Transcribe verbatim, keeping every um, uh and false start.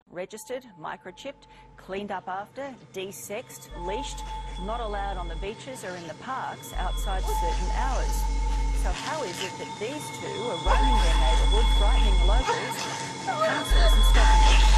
registered, microchipped, cleaned up after, de-sexed, leashed, not allowed on the beaches or in the parks outside certain hours. So how is it that these two are roaming their neighbourhood, frightening locals, councils and stopping them?